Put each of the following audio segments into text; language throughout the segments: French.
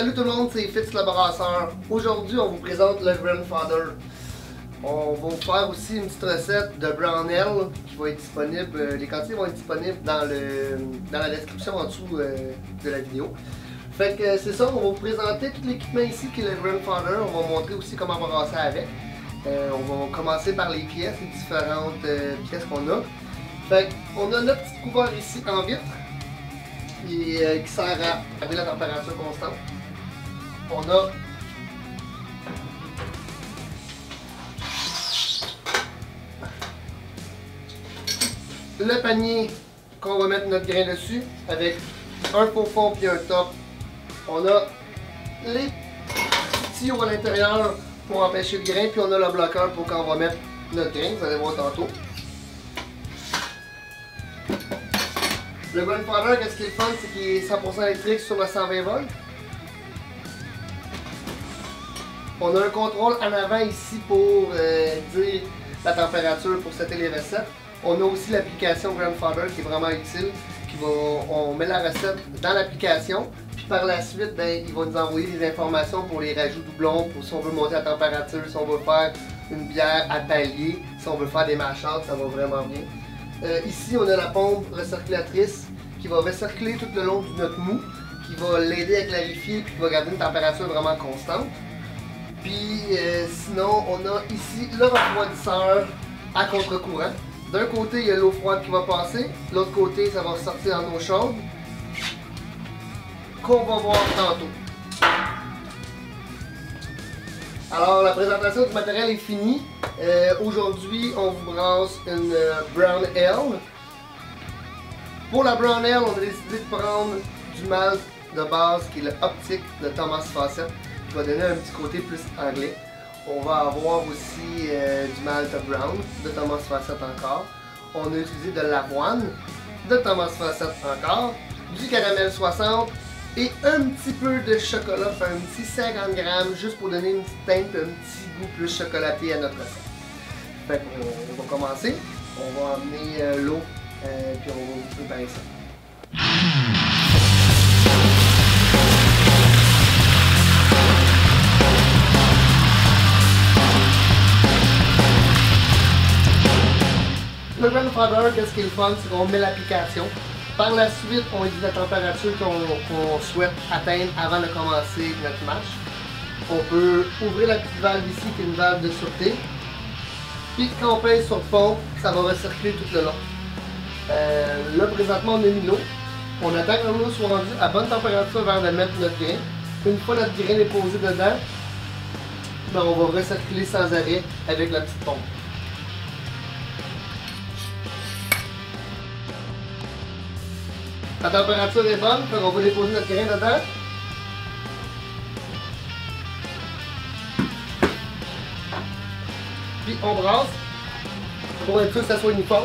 Salut tout le monde, c'est Fitz le brasseur. Aujourd'hui, on vous présente le Grandfather. On va vous faire aussi une petite recette de Brown Ale qui va être disponible. Les quantités vont être disponibles dans la description en dessous de la vidéo. Fait que c'est ça, on va vous présenter tout l'équipement ici qui est le Grandfather. On va vous montrer aussi comment brasser avec. On va commencer par les pièces, les différentes pièces qu'on a. Fait qu'on a notre petit couvert ici en vitre qui sert à garder la température constante. On a le panier qu'on va mettre notre grain dessus avec un faux fond puis un top. On a les tuyaux à l'intérieur pour empêcher le grain, puis on a le bloqueur pour quand on va mettre notre grain, vous allez voir tantôt. Le Grandfather, qu'est-ce qui est le fun, c'est qu'il est 100% électrique sur le 120 volts. On a un contrôle en avant ici pour dire la température pour setter les recettes. On a aussi l'application Grandfather qui est vraiment utile. On met la recette dans l'application, puis par la suite, ben, il va nous envoyer des informations pour les rajouts doublons, pour si on veut monter la température, si on veut faire une bière à palier, si on veut faire des mash-outs, ça va vraiment bien. Ici, on a la pompe recirculatrice qui va recirculer tout le long de notre mou, qui va l'aider à clarifier, puis qui va garder une température vraiment constante. Puis sinon, on a ici le refroidisseur à contre-courant. D'un côté, il y a l'eau froide qui va passer, de l'autre côté, ça va ressortir en eau chaude, qu'on va voir tantôt. Alors, la présentation du matériel est finie. Aujourd'hui, on vous brasse une Brown Ale. Pour la Brown Ale, on a décidé de prendre du malt de base qui est le Optic de Thomas Fawcett, qui va donner un petit côté plus anglais. On va avoir aussi du malt brown de Thomas Fawcett encore. On a utilisé de l'avoine de Thomas Fawcett encore, du caramel 60 et un petit peu de chocolat, un petit 50 grammes juste pour donner une petite teinte, un petit goût plus chocolaté à notre recette. Fait qu'on va commencer. On va emmener l'eau puis on va vous préparer ça. Le Grandfather, qu'est-ce qui est le fun, c'est qu'on met l'application. Par la suite, on dit la température qu'on souhaite atteindre avant de commencer notre match. On peut ouvrir la petite valve ici, qui est une valve de sûreté. Puis quand on pèse sur le fond, ça va recirculer tout le long. Là, présentement, on a mis l'eau. On attend que l'eau soit rendue à bonne température avant de mettre notre grain. Une fois notre grain est posé dedans, ben, on va recirculer sans arrêt avec la petite pompe. La température est bonne, donc on va déposer notre grain dedans. Puis on brasse pour être sûr que ça soit uniforme.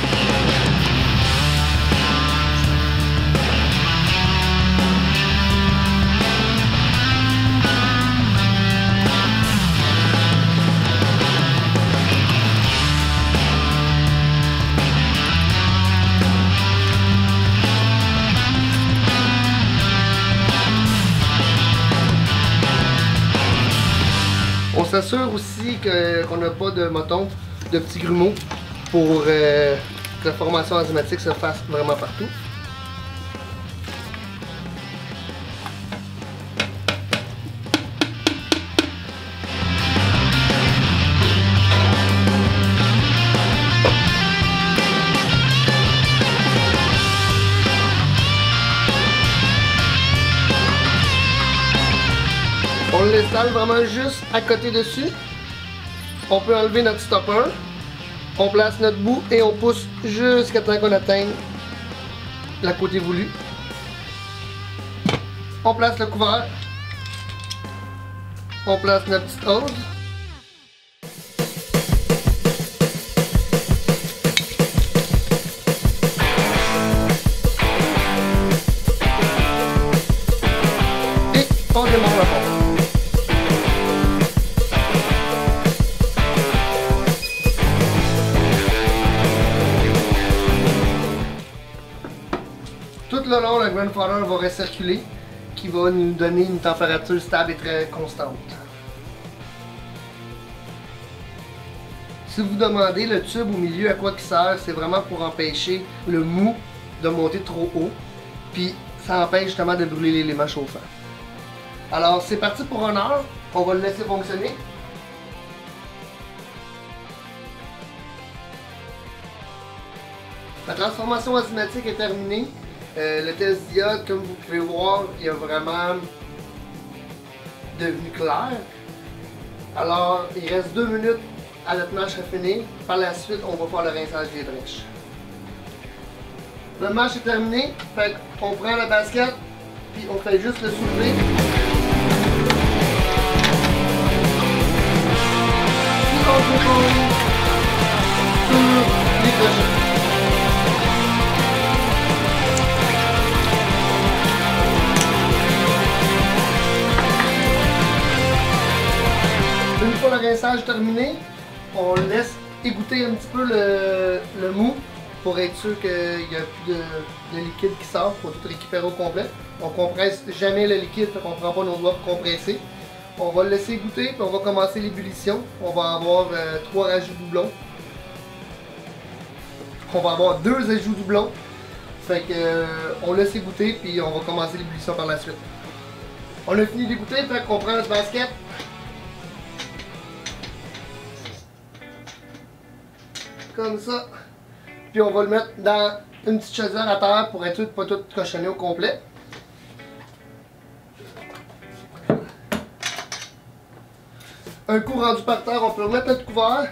On s'assure aussi qu'on n'a pas de moton, de petits grumeaux pour que la formation enzymatique se fasse vraiment partout. On l'installe vraiment juste à côté dessus. On peut enlever notre stopper. On place notre bout et on pousse jusqu'à temps qu'on atteigne la côté voulu. On place le couvert. On place notre petite hose. Et on démarre la pompe. Tout le long, le Grandfather va recirculer. qui va nous donner une température stable et très constante. Si vous demandez le tube au milieu à quoi il sert, c'est vraiment pour empêcher le mou de monter trop haut, puis ça empêche justement de brûler l'élément chauffant. Alors c'est parti pour 1 heure, on va le laisser fonctionner. La transformation enzymatique est terminée. Le test d'iode, comme vous pouvez voir, il est vraiment devenu clair. Alors il reste 2 minutes à notre match à finir. Par la suite, on va faire le rinçage des brèches. Le match est terminé, fait qu'on prend la basket, puis on fait juste le soulever. Puis on dépose sur les crochets. Une fois le rinçage terminé, on laisse égoutter un petit peu le mou pour être sûr qu'il n'y a plus de liquide qui sort, pour tout récupérer au complet. On compresse jamais le liquide, on ne prend pas nos doigts pour compresser. On va le laisser égoutter, puis on va commencer l'ébullition. On va avoir 3 rajouts doublons. On va avoir 2 ajouts doublons. Fait que on laisse égoutter, puis on va commencer l'ébullition par la suite. On a fini d'égoutter, fait qu'on prend notre basket. Comme ça. Puis on va le mettre dans une petite chaudière à terre pour être sûr de ne pas tout cochonner au complet. Un coup rendu par terre, on peut remettre notre couvert.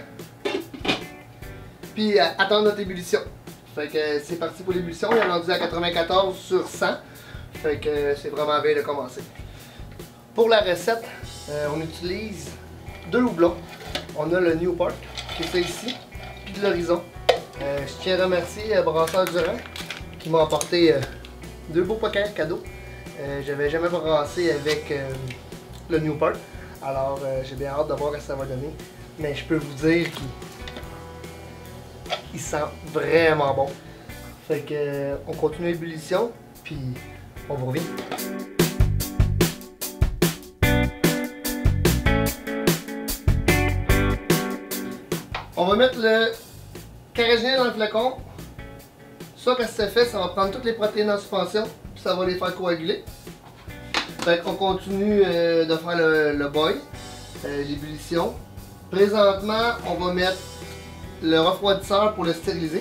Puis attendre notre ébullition. Fait que c'est parti pour l'ébullition. Il est rendu à 94 sur 100. Fait que c'est vraiment bien de commencer. Pour la recette, on utilise 2 houblons. On a le Newport, qui est ça ici, puis de l'Horizon. Je tiens à remercier Brasseur Durand qui m'a apporté 2 beaux pokers cadeaux. J'avais jamais brassé avec le Newport, alors j'ai bien hâte de voir ce que ça va donner. Mais je peux vous dire qu'il sent vraiment bon. Fait que on continue l'ébullition, puis on vous revient. On va mettre le carrageenel dans le flacon. Ça, quand c'est fait, ça va prendre toutes les protéines en suspension, puis ça va les faire coaguler. Fait qu'on continue de faire le boil, l'ébullition. Présentement, on va mettre le refroidisseur pour le stériliser.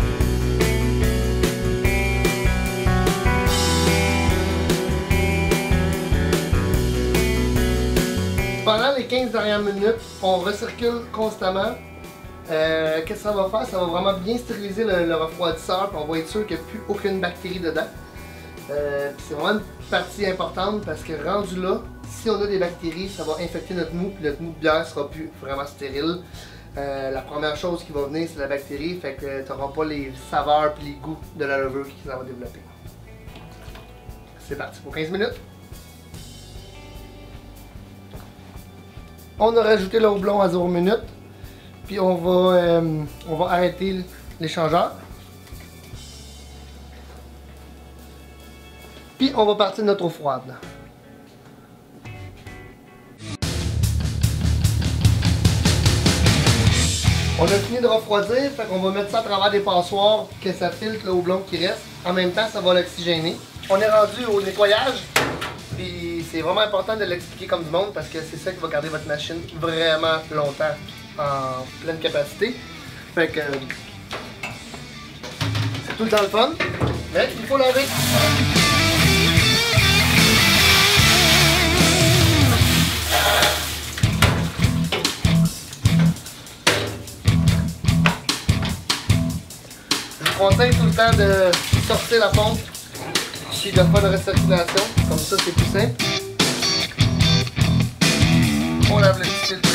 Pendant les 15 dernières minutes, on recircule constamment. Qu'est-ce que ça va faire? Ça va vraiment bien stériliser le refroidisseur, puis on va être sûr qu'il n'y a plus aucune bactérie dedans. C'est vraiment une partie importante parce que rendu là, si on a des bactéries, ça va infecter notre mou, puis notre mou de bière sera plus vraiment stérile. La première chose qui va venir, c'est la bactérie, fait que tu n'auras pas les saveurs et les goûts de la levure qui ça va développer. C'est parti pour 15 minutes. On a rajouté le houblon à 0 minutes. Puis on va arrêter l'échangeur. Puis on va partir de notre eau froide. On a fini de refroidir, fait qu'on va mettre ça à travers des passoires, que ça filtre le houblon qui reste. En même temps, ça va l'oxygéner. On est rendu au nettoyage. Puis c'est vraiment important de l'expliquer comme du monde parce que c'est ça qui va garder votre machine vraiment longtemps en pleine capacité. Fait que c'est tout le temps le fun, mais il faut laver. Je vous conseille tout le temps de sortir la pompe puis de faire de recirculation, comme ça c'est plus simple. On lave le petit filtre.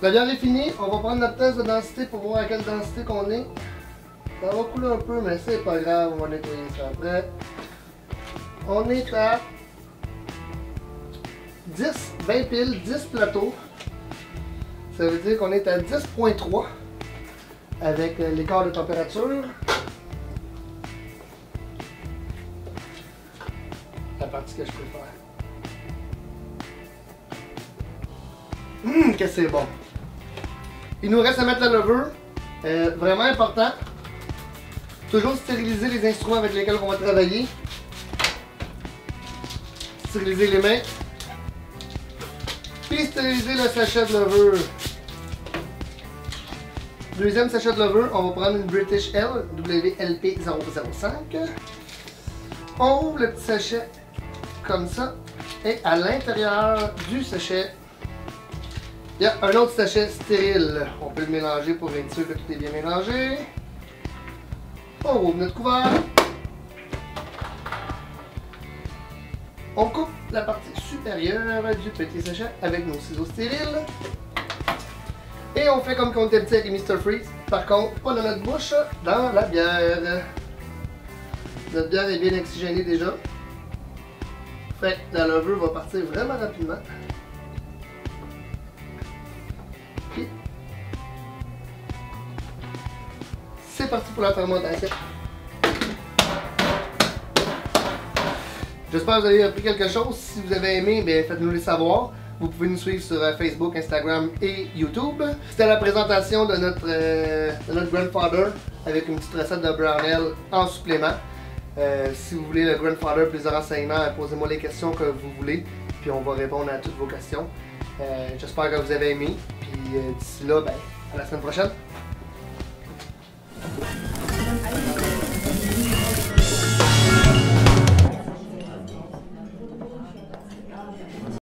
La viande est finie, on va prendre notre test de densité pour voir à quelle densité qu'on est. Ça va couler un peu, mais c'est pas grave, on va nettoyer ça après. On est à 20 piles, 10 plateaux. Ça veut dire qu'on est à 10.3 avec l'écart de température. La partie que je préfère. Que c'est bon. Il nous reste à mettre la levure. Vraiment important. Toujours stériliser les instruments avec lesquels on va travailler. Stériliser les mains. Puis stériliser le sachet de levure. Deuxième sachet de levure, on va prendre une British L WLP005. On ouvre le petit sachet comme ça. Et à l'intérieur du sachet, il y a un autre sachet stérile. On peut le mélanger pour être sûr que tout est bien mélangé. On ouvre notre couvert. On coupe la partie supérieure du petit sachet avec nos ciseaux stériles. Et on fait comme quand on était petit avec les Mr. Freeze. Par contre, pas dans notre bouche, dans la bière. Notre bière est bien oxygénée déjà. Fait que la levure va partir vraiment rapidement. Puis, c'est parti pour la fermentation. J'espère que vous avez appris quelque chose. Si vous avez aimé, faites-nous le savoir. Vous pouvez nous suivre sur Facebook, Instagram et YouTube. C'était la présentation de notre Grandfather avec une petite recette de brown ale en supplément. Si vous voulez le Grandfather, plus de renseignements, posez-moi les questions que vous voulez. Puis on va répondre à toutes vos questions. J'espère que vous avez aimé. Puis d'ici là, à la semaine prochaine.